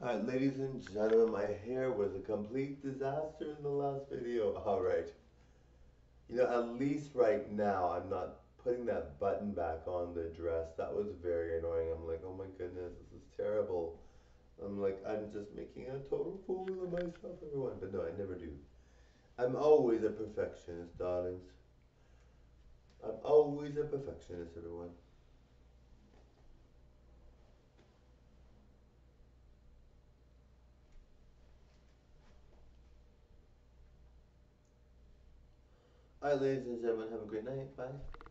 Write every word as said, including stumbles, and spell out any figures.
Alright, ladies and gentlemen, my hair was a complete disaster in the last video. Alright. You know, at least right now, I'm not putting that button back on the dress. That was very annoying. I'm like, oh my goodness, this is terrible. I'm like, I'm just making a total fool of myself, everyone. But no, I never do. I'm always a perfectionist, darlings. I'm always a perfectionist, everyone. Alright, ladies and gentlemen, have a great night. Bye.